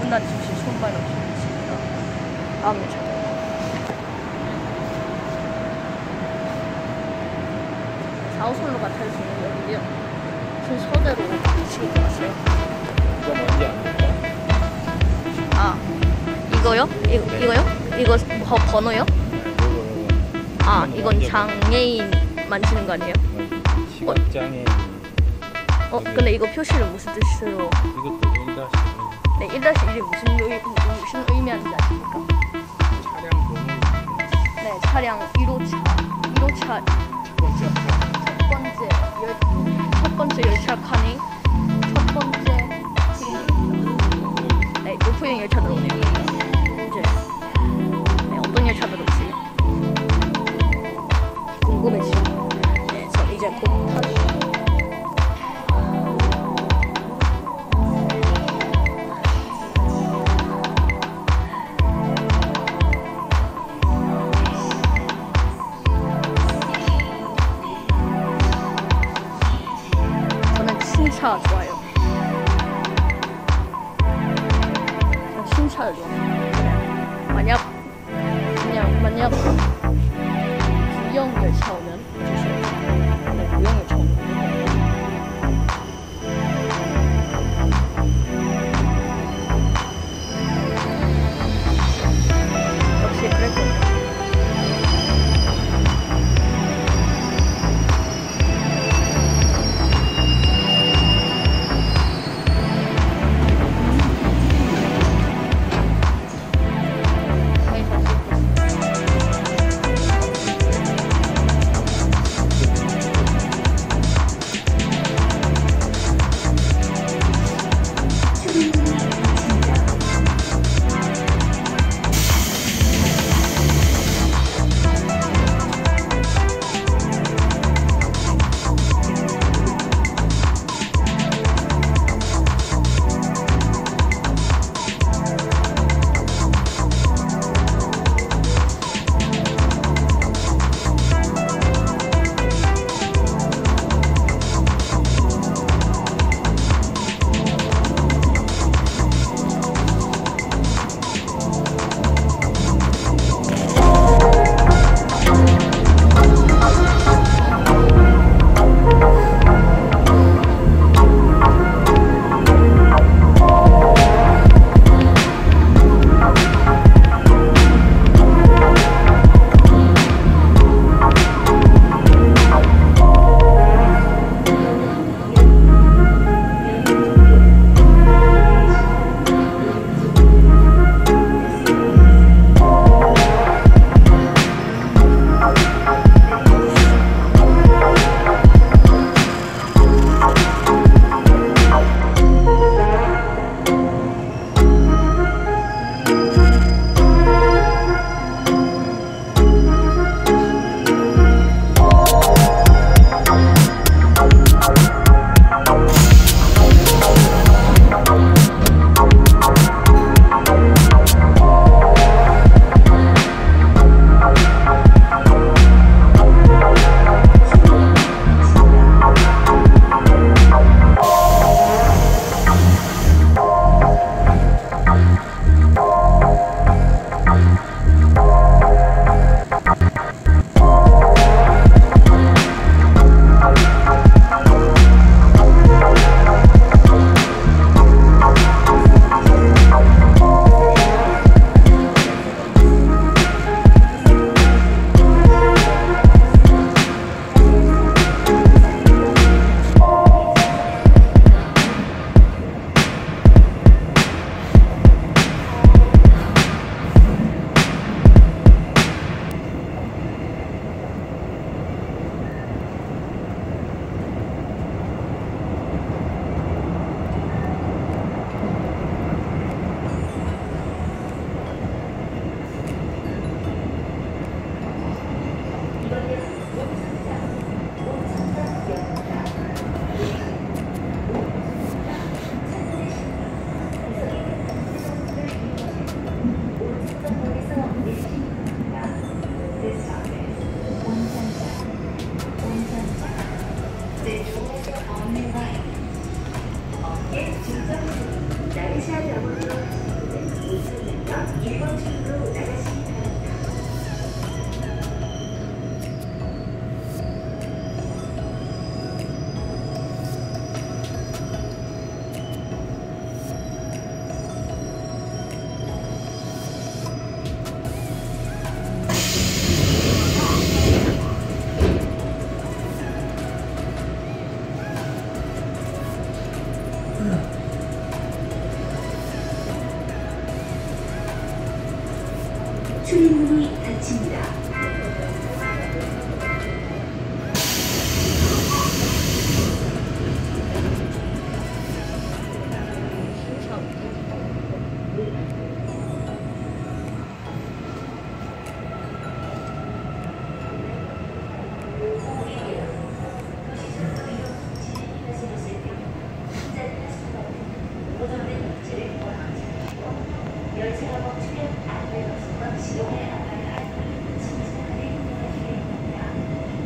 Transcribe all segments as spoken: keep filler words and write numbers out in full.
험난 즉시 손발 없이 있습니다. 다음 열차. 사 호선로가 탈 수 있는 역이고요. 순서대로 지금 왔어요. 이건 언제 안 될까? 아, 이거요? 이거, 이거요? 이거 버, 번호요? 아, 이건 장애인만 치는 거 아니에요? 시각장애인. 어, 근데 이거 표시를 무슨 뜻으로? 이것도 일 다시 네, 일 다시 일이 무슨 의, 무슨 의미하는지 아십니까? 차량 번호. 네, 차량 일 호차, 일 호차 첫 번째 열, 첫 번째 열차 카닝, 첫 번째 네, 노포형 열차 들어오네요. 이제 네, 어떤 열차 들어올지 궁금해지죠. 네, 저 이제 곧 타죠. 신차 좋아요. 전 신차를 좋아해요. 만약 그냥 만약 구형 열차 오면 주세요. 네, 구형 열차 오면 역시 그랬거든요. 출입문이 닫힙니다. 열차가 멈추면 안내로서 시동을 알아야 할 진상의 행동을 기대합니다.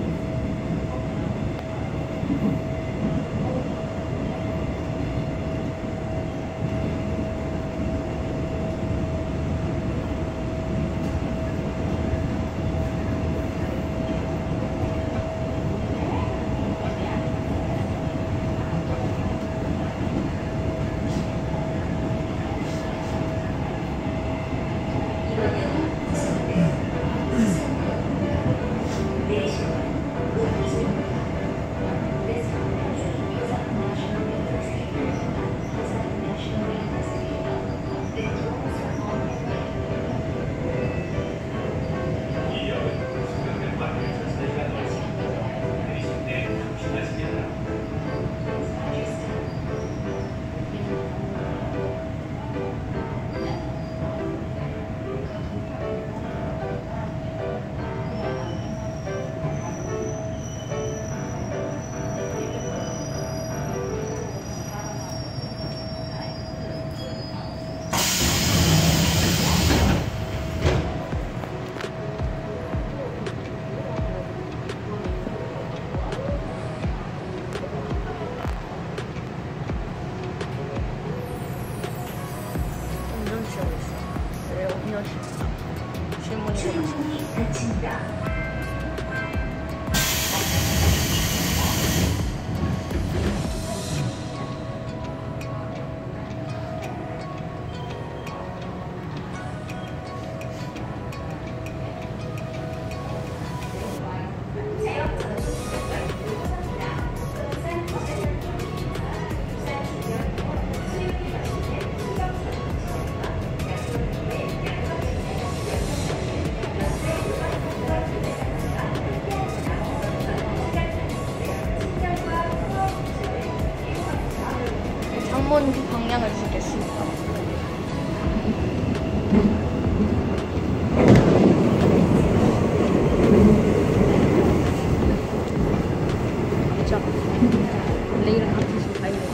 출입문이 닫힙니다. 창문 방향을 보겠습니다. 자, 내일은 같이 가야 돼.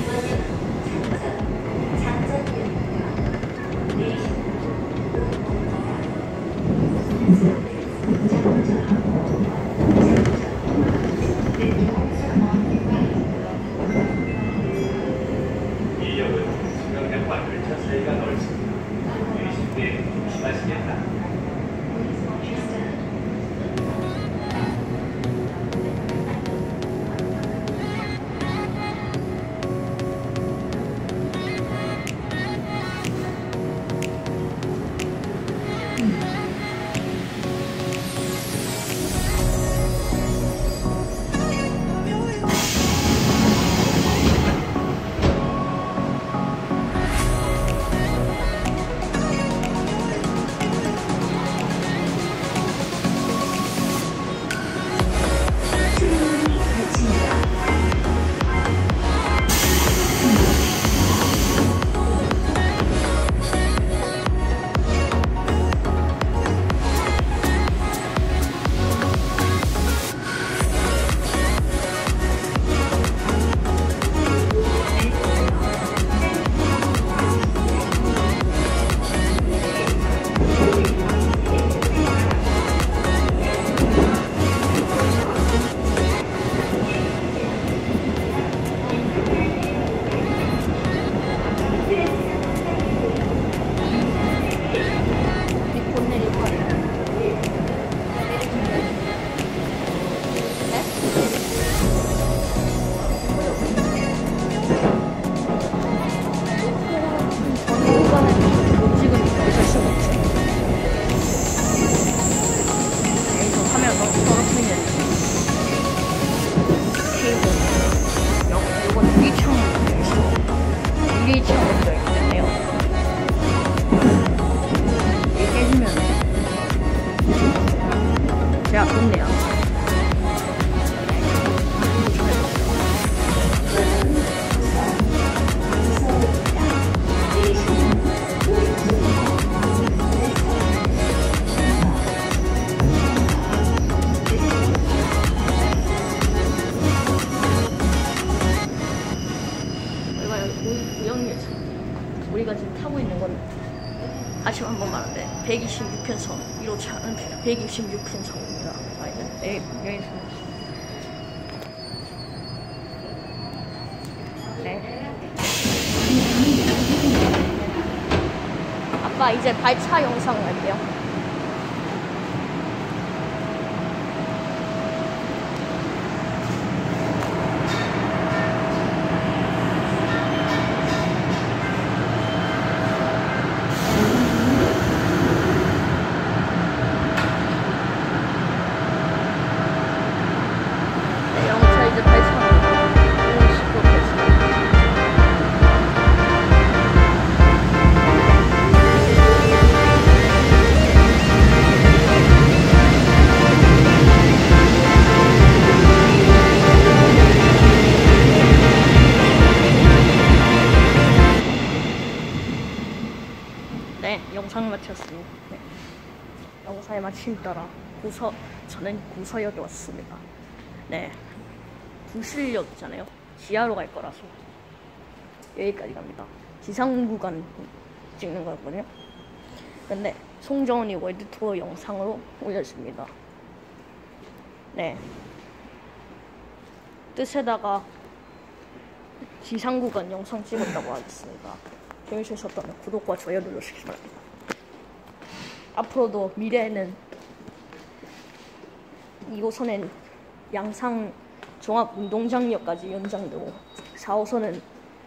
이 역은 수영역과 열차 사이가 넓습니다. 내리실 때 조심하시겠다. 다시 한번 말하는데 백이십육 편선 일 호차는 백이십육 편선입니다. 아, 네, 여기서 네. 아빠 이제 발차 영상 할게요. 네, 영상 마쳤습니다. 네. 영상을 마친 따라 구서, 저는 구서역에 왔습니다. 네, 부실역 있잖아요. 지하로 갈 거라서 여기까지 갑니다. 지상구간 찍는 거였거든요. 근데 송정운이 월드투어 영상으로 올렸습니다. 네, 뜻에다가 지상구간 영상 찍었다고 하겠습니다. 재밌으셨다면 구독과 좋아요 눌러주시기 바랍니다. 앞으로도 미래에는 이 호선은 양상 종합운동장역까지 연장되고 사 호선은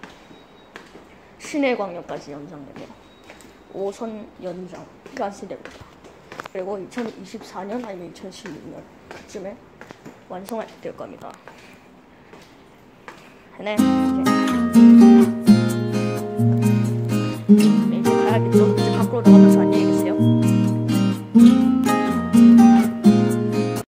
시내광역까지 연장되고 오 호선 연장까지 됩니다. 그리고 이천이십사 년 아니면 이천십육 년 그쯤에 완성될 겁니다. 네.